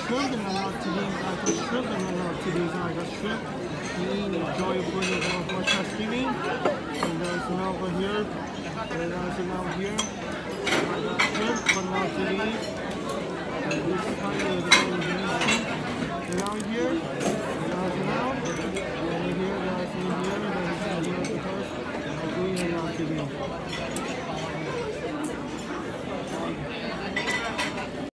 shrimp and I love to these. I got shrimp and I love to these. I got shrimp. Enjoy food of much streaming. And there's an over here. And there's an over here. I got shrimp, but love to these.